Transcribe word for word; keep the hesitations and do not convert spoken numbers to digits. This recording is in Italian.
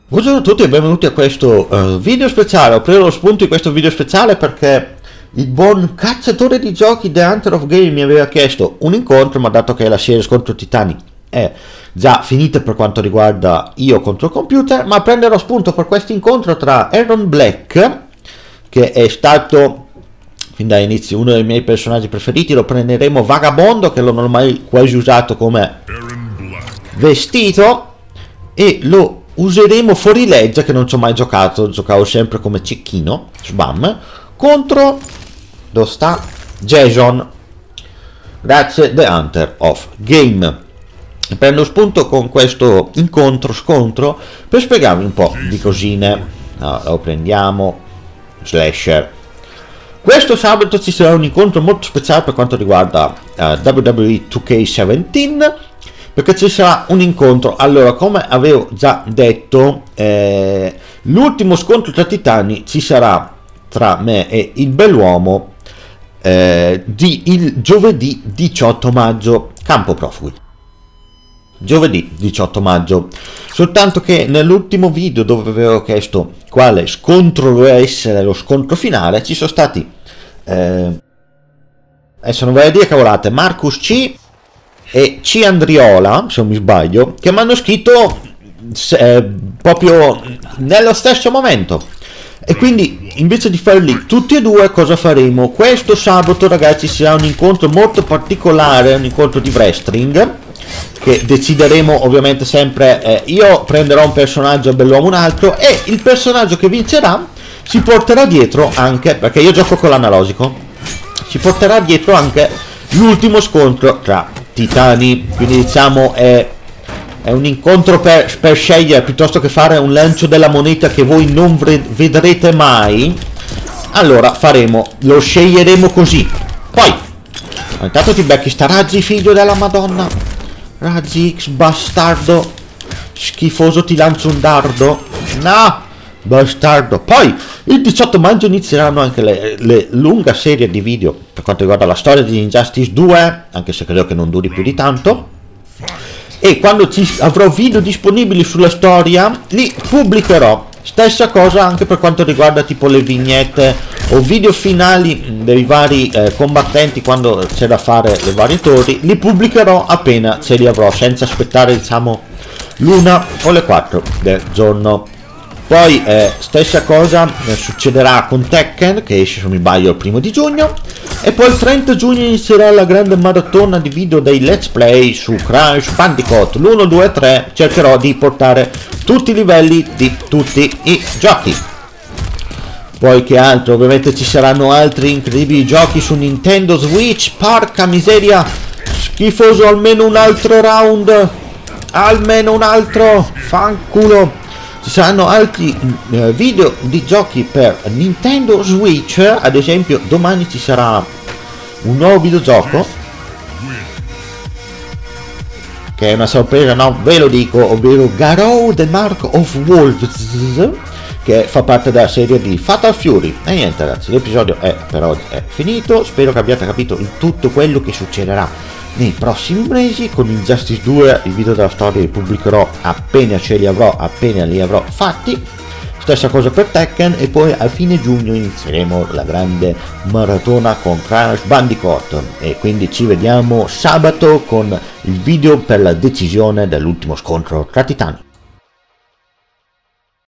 Buongiorno a tutti e benvenuti a questo uh, video speciale. Ho preso lo spunto di questo video speciale perché il buon cacciatore di giochi The Hunter of Game mi aveva chiesto un incontro, ma dato che la serie contro Titani è già finita per quanto riguarda io contro il computer, ma prenderò spunto per questo incontro tra Aaron Black, che è stato fin dall'inizio uno dei miei personaggi preferiti. Lo prenderemo Vagabondo, che non ho mai quasi usato come vestito, e lo useremo fuori legge, che non ci ho mai giocato, giocavo sempre come cecchino, sbam, contro, dove sta? Jason, grazie The Hunter of Game. Prendo spunto con questo incontro scontro per spiegarvi un po' di cosine. No, lo prendiamo, slasher. Questo sabato ci sarà un incontro molto speciale per quanto riguarda uh, W W E due K diciannove, perché ci sarà un incontro. Allora, come avevo già detto, eh, l'ultimo scontro tra titani ci sarà tra me e il bell'uomo eh, di il giovedì diciotto maggio, campo profughi. Giovedì diciotto maggio. Soltanto che nell'ultimo video, dove avevo chiesto quale scontro doveva essere lo scontro finale, ci sono stati eh, adesso non voglio dire cavolate, Marcus C e C Andriola, se non mi sbaglio, che mi hanno scritto eh, proprio nello stesso momento. E quindi invece di farli tutti e due, cosa faremo? Questo sabato, ragazzi, sarà un incontro molto particolare, un incontro di wrestling, che decideremo ovviamente sempre. eh, io prenderò un personaggio e bell'uomo un altro, e il personaggio che vincerà si porterà dietro anche, perché io gioco con l'analogico, si porterà dietro anche l'ultimo scontro tra titani. Quindi diciamo è, è un incontro per, per scegliere, piuttosto che fare un lancio della moneta che voi non vedrete mai. Allora faremo, lo sceglieremo così. Poi intanto ti becchi sta Razzi, figlio della Madonna. Razzi X, bastardo schifoso, ti lancio un dardo. No, bastardo. Poi il diciotto maggio inizieranno anche le, le lunga serie di video per quanto riguarda la storia di Injustice due, anche se credo che non duri più di tanto. E quando ci avrò video disponibili sulla storia, li pubblicherò. Stessa cosa anche per quanto riguarda tipo le vignette o video finali dei vari eh, combattenti, quando c'è da fare le varie torri, li pubblicherò appena ce li avrò, senza aspettare diciamo l'una o le quattro del giorno. Poi eh, stessa cosa eh, succederà con Tekken, che esce, se non mi sbaglio, il primo di giugno. E poi il trenta giugno inizierà la grande maratona di video dei let's play su Crash Bandicoot l'uno, due e tre. Cercherò di portare tutti i livelli di tutti i giochi. Poi che altro? Ovviamente ci saranno altri incredibili giochi su Nintendo Switch. Porca miseria, schifoso, almeno un altro round, almeno un altro, fanculo. Ci saranno altri uh, video di giochi per Nintendo Switch. Ad esempio domani ci sarà un nuovo videogioco che è una sorpresa, no, ve lo dico, ovvero Garou The Mark of Wolves, che fa parte della serie di Fatal Fury. E niente ragazzi, l'episodio è per oggi è finito. Spero che abbiate capito in tutto quello che succederà nei prossimi mesi. Con Injustice due il video della storia li pubblicherò appena ce li avrò, appena li avrò fatti. Stessa cosa per Tekken. E poi a fine giugno inizieremo la grande maratona con Crash Bandicoot, e quindi ci vediamo sabato con il video per la decisione dell'ultimo scontro tra titani.